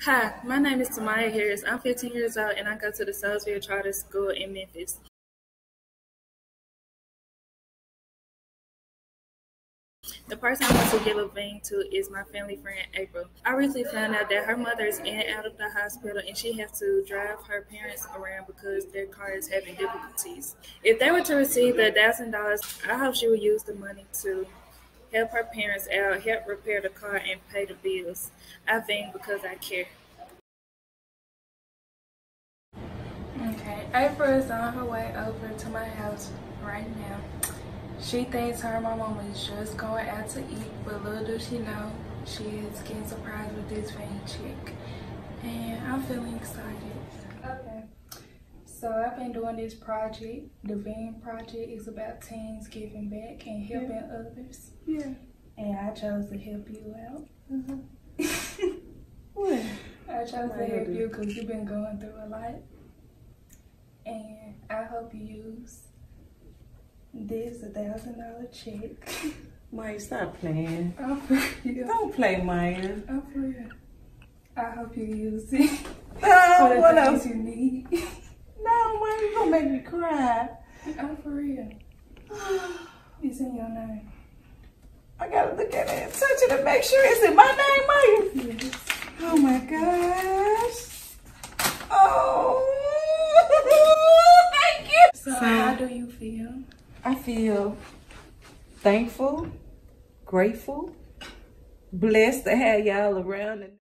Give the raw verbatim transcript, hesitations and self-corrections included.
Hi, my name is Tamya Harris. I'm fifteen years old and I go to the Soulsville Charter School in Memphis. The person I want to give a VING to is my family friend April. I recently found out that her mother is in and out of the hospital and she has to drive her parents around because their car is having difficulties. If they were to receive the one thousand dollars, I hope she would use the money to help her parents out, help repair the car, and pay the bills. I VING because I care. Okay, April is on her way over to my house right now. She thinks her and my mama is just going out to eat, but little does she know, she is getting surprised with this VING check. And I'm feeling excited. Okay, so I've been doing this project. The VING project is about teens giving back and helping yeah. others. Yeah. And I chose to help you out. Mm-hmm. What? I chose to help you because you've been going through a lot. And I hope you use this one thousand dollar check. Maya, stop playing. I'm for real. Don't play, Maya. I'm for real. I hope you use it Oh, for the what things else? you need. No, Maya, you're gonna make me cry. I'm for real. It's in your name. I gotta look at it and touch it and make sure it's in my name, Maya. Yes. Oh my gosh. Oh, thank you. So, so how do you feel? I feel thankful, grateful, blessed to have y'all around.